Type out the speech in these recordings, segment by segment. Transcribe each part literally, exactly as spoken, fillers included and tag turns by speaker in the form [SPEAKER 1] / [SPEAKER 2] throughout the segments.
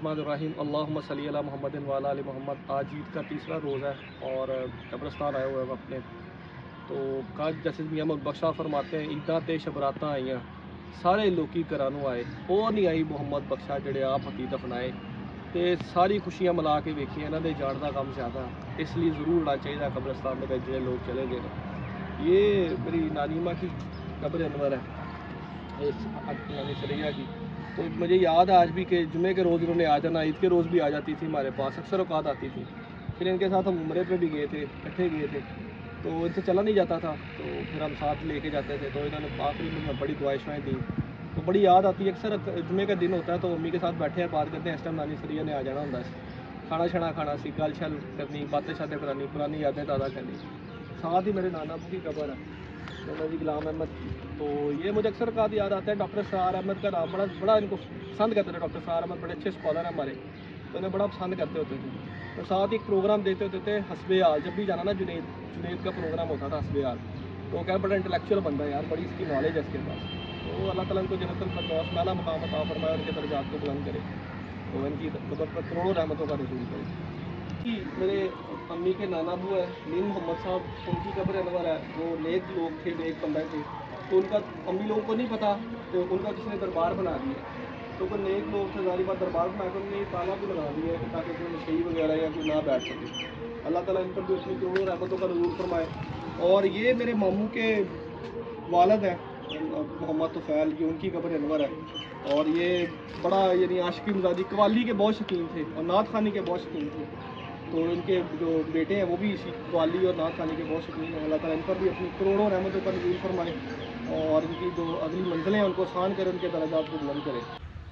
[SPEAKER 1] बिस्मिल्लाहिर्रहमानिर्रहीम अल्लाहुम्मा सल्ली अला मुहम्मदिन व अला आलि मोहम्मद। आज ईद का तीसरा रोज़ा है और कब्रिस्तान आए हुए हैं अपने। तो कल जैसे मियां बख्शा फरमाते हैं ईदा ते शबरातां आईयां सारे लोकी घरानों आए, वो नहीं आई मोहम्मद बख्शा जेड़े आप हकी दफनाए। तो सारी खुशियां मिला के वेखियां, इन्हों के जान का कम ज़्यादा, इसलिए ज़रूर होना चाहिए कब्रिस्तान में जो लोग चले गए। ये मेरी नानी माँ की कब्र अनवर है इस नानी सरैया की। तो मुझे याद है आज भी कि जुमे के रोज़ इन्होंने आ जाना, ईद के रोज़ भी आ जाती थी हमारे पास, अक्सर औकात आती थी। फिर इनके साथ हम उम्रे पे भी गए थे, इकट्ठे गए थे, तो इनसे चला नहीं जाता था, तो फिर हम साथ लेके जाते थे। तो इन्होंने आखिरी में बड़ी दुआएं दी, तो बड़ी याद आती है। अक्सर जुमे का दिन होता है तो मम्मी के साथ बैठे हैं, बात करते हैं, इस टाइम नानी सरैया ने आ जाना होता है, खाना छाना खाना सी, गल शल करनी, बातें शातें करानी, पुरानी यादें ताज़ा करनी। साथ ही मेरे नाना की कब्र है, नाना जी गुलाम अहमद की। तो ये मुझे अक्सर का याद आता है। डॉक्टर सरार अहमद का नाम बड़ा बड़ा इनको पसंद करते थे। डॉक्टर सरार अहमद बड़े अच्छे स्कॉलर हैं हमारे, तो इन्हें बड़ा पसंद करते होते थे। तो साथ ही एक प्रोग्राम देते होते थे हस्बे हाल, जब भी जाना ना जुनैद जुनैद का प्रोग्राम होता था हस्बे हाल, तो क्या बड़ा इंटेलेक्चुअल बंदा है यार, बड़ी इसकी नॉलेज है इसके पास। तो अल्लाह ताला इनको जन्नतुल फिरदौस में आला मकाम अता फरमाए, उनके दर्जात को बुलंद करे, तो इनकी कब्र पर करोड़ों रहमतों का नज़ूल करे। कि मेरे अम्मी के नाना अबू है नीम मोहम्मद साहब, उनकी कब्र अनवर है। वो नेक लोग थे, नेक बंदे थे, तो उनका अम्मी लोगों को नहीं पता, तो उनका किसी ने दरबार बना दिया। तो कोई नेक लोग थे, सारी बात दरबार बना कर उन्होंने ताला भी लगा दिया है ताकि कोई नशई वगैरह या कोई ना बैठ सके। अल्लाह ताला इन पर भी अपनी करोड़ों रहमतों का नज़ूल फरमाए। और ये मेरे मामू के वालिद हैं मोहम्मद तुफैल की, उनकी कब्र अनवर है। और ये बड़ा यानी आशिकी मिजाजी कवाली के बहुत शौकीन थे और नात खानी के बहुत शौकीन थे। तो इनके जो बेटे हैं वो भी इसी कवाली और नात खानी के बहुत शौकीन हैं। अल्लाह ताला इन पर भी अपनी करोड़ों रहमतों का नज़ूल फरमाए और इनकी जो अगली मंजिलें हैं उनको आसान करे, उनके दर्जात को बुलंद करे।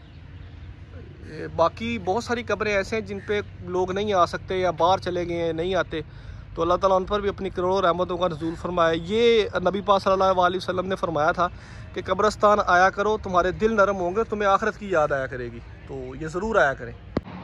[SPEAKER 1] बाकी बहुत सारी कब्रें ऐसे हैं जिन पे लोग नहीं आ सकते या बाहर चले गए हैं, नहीं आते, तो अल्लाह ताला उन पर भी अपनी करोड़ों रहमतों का नज़ूल फरमाए। ये नबी पाक सल्लल्लाहु अलैहि वसल्लम ने फरमाया था कि कब्रिस्तान आया करो, तुम्हारे दिल नरम होंगे, तुम्हें आखिरत की याद आया करेगी, तो ये ज़रूर आया करें।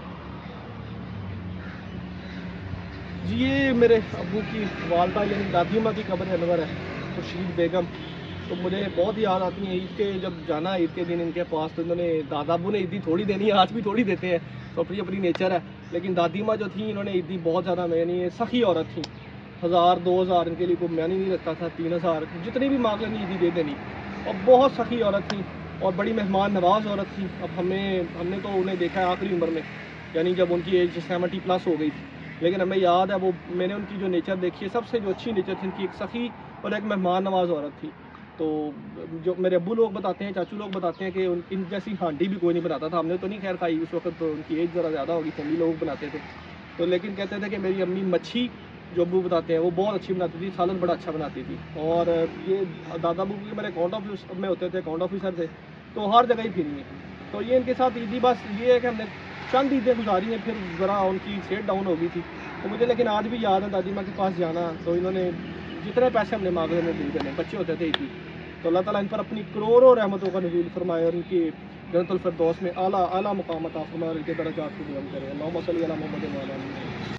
[SPEAKER 1] जी ये मेरे अबू की वालदा यानी दादी माँ की कब्र अनवर है, खुर्शीद बेगम। तो मुझे बहुत याद आती है ईद के, जब जाना ईद के दिन इनके पास, तो इन्होंने दादा अबू ने ईदी थोड़ी देनी है, आज भी थोड़ी देते हैं, तो अपनी अपनी नेचर है। लेकिन दादी माँ जो थी इन्होंने ईदी बहुत ज़्यादा, यानी सखी औरत थी, हज़ार दो हज़ार इनके लिए कोई मैनी नहीं रखता था, तीन हज़ार जितनी भी मांग लेनी ईदी दे देनी, और बहुत सखी औरत थी और बड़ी मेहमान नवाज औरत थी। अब हमें हमने तो उन्हें देखा है आखिरी उम्र में, यानी जब उनकी एज सेवेंटी प्लस हो गई थी, लेकिन हमें याद है वो मैंने उनकी जो नेचर देखी है, सबसे जो अच्छी नेचर थी उनकी, एक सखी और एक मेहमान नवाज औरत थी। तो जो मेरे अब्बू लोग बताते हैं, चाचू लोग बताते हैं कि उन इन जैसी हांडी भी कोई नहीं बनाता था। हमने तो नहीं खैर खाई उस वक्त, तो उनकी एज ज़रा ज़्यादा होगी, फैमिली लोग बनाते थे। तो लेकिन कहते थे कि मेरी अम्मी मच्छी जो अब्बू बताते हैं वो बहुत अच्छी बनाती थी, सालन बड़ा अच्छा बनाती थी। और ये दादा अब्बू के मेरे अकाउंट ऑफिस में होते थे, अकाउंट ऑफिसर थे, तो हर जगह ही फिरी है। तो ये इनके साथ ईदी बस ये है कि हमने चंद ईदें गुजारी हैं, फिर ज़रा उनकी सेहत डाउन हो गई थी। तो मुझे लेकिन आज भी याद है दादी माँ के पास जाना, तो इन्होंने जितने पैसे हमने मांगे उन्हें दिल देने, बच्चे होते थे इतनी। तो अल्लाह ताला इन पर अपनी करोड़ों रहमतों का नज़ूल फरमाए और इनकी जन्नतुल फिरदौस में आला आला मुकाम अता फरमाए और इनके दर्जात को बुलंद करे। अल्लाहुम्मा सल्ली अला मुहम्मद व अला आलि मुहम्मद।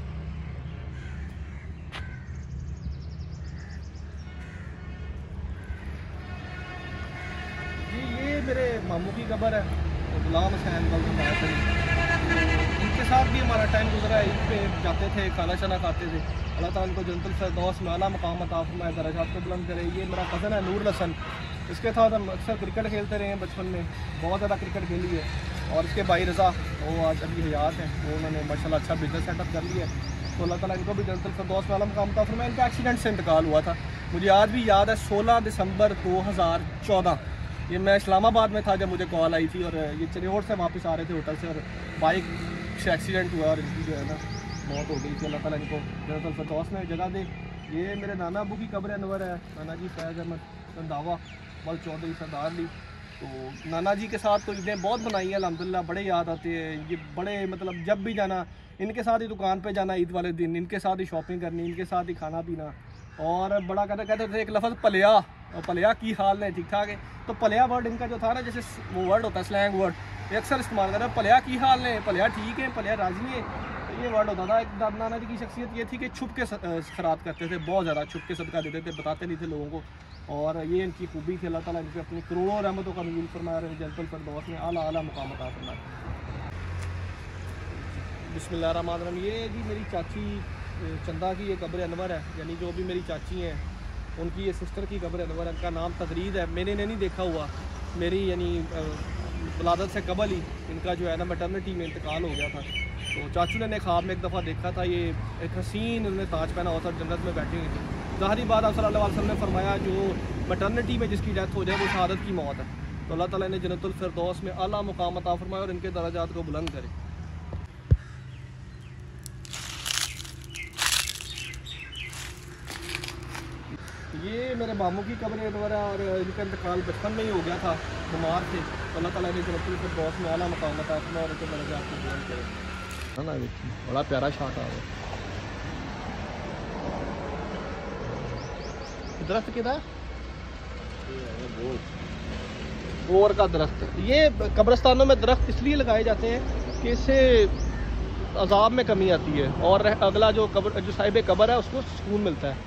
[SPEAKER 1] जी ये मेरे मामू की कब्र है, गुलाम हुसैन बल्द, इनके साथ भी हमारा टाइम गुजरा है। ईद पे जाते थे, खाना शाना खाते थे। अल्लाह ताला इनको जन्नतुल फिरदौस में आला मकाम अता फरमाए, दर्जात को बुलंद करे। ये मेरा कज़न है नूर हसन, इसके साथ हम अक्सर क्रिकेट खेलते रहे हैं बचपन में, बहुत ज़्यादा क्रिकेट खेली है। और इसके भाई रज़ा वो आज अभी हयात हैं, वो उन्होंने माशाल्लाह अच्छा बिजनेस सेटअप कर लिया है। तो अल्लाह ताला इनको भी जन्नतुल फिरदौस में आला मकाम अता फरमाए। इनका एक्सीडेंट से इंतकाल हुआ था, मुझे आज भी याद है, सोलह दिसंबर दो हज़ार चौदह। ये मैं इस्लामाबाद में था जब मुझे कॉल आई थी, और ये चिरौड़ से वापस आ रहे थे होटल से, और बाइक से एक्सीडेंट हुआ और इनकी जो है ना मौत हो गई थी। अल्लाह ताला इनको जन्नतुल फिरदौस में जगह दे। ये मेरे नाना अबू की कब्र अनवर है, नाना जी फैज़ अहमद रंधावा बल चौधरी सरदार ली। तो नाना जी के साथ तो ईदें बहुत बनाई हैं अल्हम्दुलिल्लाह, बड़े याद आते हैं। ये बड़े मतलब जब भी जाना इनके साथ ही दुकान पे जाना, ईद वाले दिन इनके साथ ही शॉपिंग करनी, इनके साथ ही खाना पीना। और बड़ा कहते कहते थे एक लफ्ज़ पलिया, और पलिया की हाल है, ठीक ठाक है। तो पलिया वर्ड इनका जो था ना, जैसे वो वर्ड होता है स्लैंग वर्ड, ये अक्सर इस्तेमाल कर रहे हैं, पलिया की हाल है, पलिया ठीक है, पलिया राजी है, तो ये वर्ड होता था। एक दादा नाना जी की शख्सियत ये थी कि छुप के खैरात करते थे, बहुत ज़्यादा छुप के सदका देते थे, बताते नहीं थे लोगों को। और ये इनकी खूबी थी। अल्लाह ताला इनके अपनी करोड़ों रहमतों का नज़ूल फरमाया, जन्नतुल फिरदौस में आला आला मुकाम अता फरमाए। बिस्मिल्लाहिर्रहमानिर्रहीम। ये जी मेरी चाची चंदा की ये कब्र अनवर है, यानी जो भी मेरी चाची हैं उनकी ये सिस्टर की कब्र अनवर है। उनका नाम तगरीद है। मैंने नहीं देखा हुआ, मेरी यानी वलादत से कबल ही इनका जो है ना मैटरनिटी में इंतकाल हो गया था। तो चाचू ने ख्वाब में एक दफ़ा देखा था, ये एक हसीन उन्होंने ताज पहना हुआ था, जन्नत में बैठी हुई थी। ज़ाहिरी बात आप सल्लल्लाहु अलैहि वसल्लम ने फरमाया जो मैटरनिटी में जिसकी डेथ हो जाए वो शहादत की मौत है। तो अल्लाह ताला ने जन्नतुल फिरदौस में आला मुकाम अता फरमाया और इनके दर्जात को बुलंद करे। ये मेरे मामू की कब्र अनवर है और इनका इंतकाल बचपन में ही हो गया था, बीमार थे। तो अल्लाह ताला ने जन्नतुल फिरदौस में आला मुकाम अता फरमाया और इनके दर्जात को बुलंद करे। है ना, बड़ा प्यारा शाट आ रहा है। दरख्त किधर? बोर का दरख्त। ये कब्रिस्तानों में दरख्त इसलिए लगाए जाते हैं कि इससे अजाब में कमी आती है और अगला जो कब्र जो साहिब कब्र है उसको सुकून मिलता है।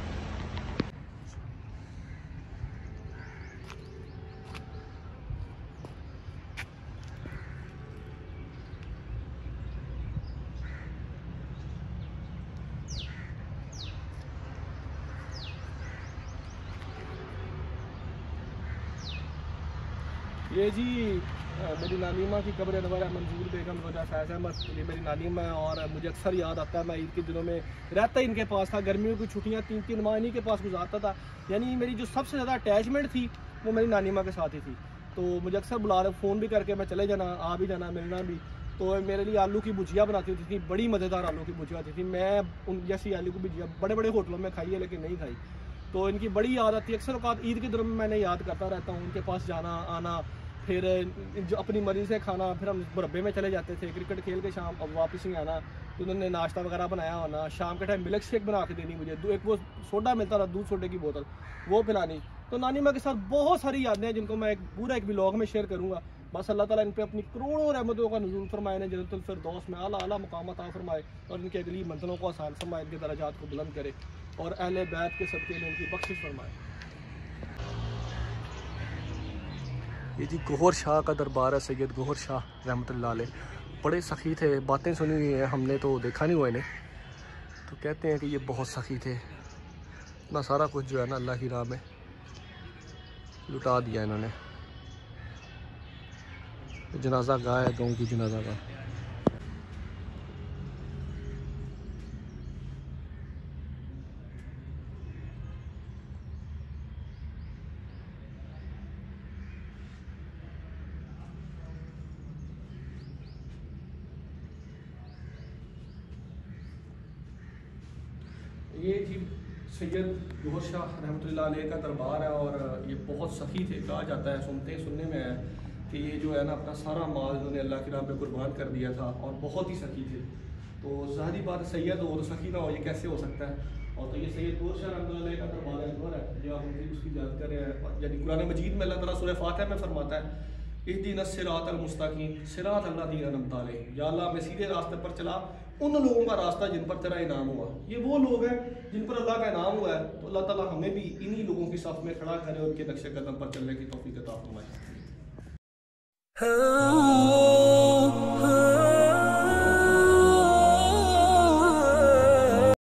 [SPEAKER 1] ये जी मेरी नानी माँ की कब्र अनवर है, मंजूर बेगम रोजा फैज़ अहमद। ये मेरी नानी माँ है और मुझे अक्सर याद आता है, मैं ईद के दिनों में रहता ही इनके पास था। गर्मियों की छुट्टियाँ तीन तीन माह इन्हीं के पास गुजारता था। यानी मेरी जो सबसे ज़्यादा अटैचमेंट थी वो मेरी नानी माँ के साथ ही थी। तो मुझे अक्सर बुला रहे, फ़ोन भी करके मैं चले जाना, आ भी जाना, मिलना भी। तो मेरे लिए आलू की भुजिया बनाती होती थी, बड़ी मज़ेदार आलू की भुजिया होती थी। मैं उन जैसी आलू की भुजिया बड़े बड़े होटलों में खाई है लेकिन नहीं खाई। तो इनकी बड़ी याद आती है। अक्सर औक़ात ईद के दिनों में मैंने याद करता रहता हूँ उनके पास जाना आना, फिर जो अपनी मर्ज़ी से खाना। फिर हम मुरब्बे में चले जाते थे क्रिकेट खेल के, शाम अब वापस ही आना। तो उन्होंने नाश्ता वगैरह बनाया होना, शाम के टाइम मिल्क शेक बना के देनी मुझे, एक वो सोडा मिलता था दूध सोडे की बोतल, वो पिलानी। तो नानी माँ के साथ बहुत सारी यादें हैं जिनको मैं एक पूरा एक व्लॉग में शेयर करूँगा। बस अल्लाह ताला इन पे अपनी करोड़ों रहमतों का नुज़ूल फरमाए, ने जन्नतुल फिरदौस में आला आला मुकाम अता फरमाए और इनकी अगली मंजिलों को आसान फरमाए, इनके दर्जात को बुलंद करे और अहले बैत के सदक़े में इनकी बख्शिश फरमाए। ये जी गौहर शाह का दरबार है, सैयद गौहर शाह रहमतुल्लाह अलैह। बड़े सखी थे, बातें सुनी हुई हैं हमने, तो देखा नहीं हुआ इन्हें। तो कहते हैं कि ये बहुत सखी थे, ना सारा कुछ जो है ना अल्लाह की राह में लुटा दिया इन्होंने। जनाजा गाह है, गाँव की जनाजा गाह। ये जी सैयद गौहर शाह रहमतुल्लाह अलैह का दरबार है और ये बहुत सखी थे। कहा जाता है, सुनते सुनने में है कि ये जो है ना अपना सारा माल इन्होंने अल्लाह की राह पे कुर्बान कर दिया था और बहुत ही सखी थे। तो ज़ाहिरी बात सैयद हो तो सखी ना हो, ये कैसे हो सकता है। और तो ये सैयद गौहर शाह रहमतुल्लाह अलैह का दरबार अनवर है जो आप उनकी उसकी याद कर रहे हैं। यानी कुरान मजीद में अल्लाह ताला सूरह फातिहा में फरमाता है, इहदिनस सिरातल मुस्तकीम सिरातल लज़ीना अनअमता अलैहिम, या अल्लाह मैं सीधे रास्ते पर चला उन लोगों का रास्ता जिन पर तेरा इनाम हुआ। ये वो लोग हैं जिन पर अल्लाह का इनाम हुआ है। तो अल्लाह ताला हमें भी इन्हीं लोगों की साथ में खड़ा करे और उनके नक्शे कदम पर चलने की तौफीक अता फरमाए।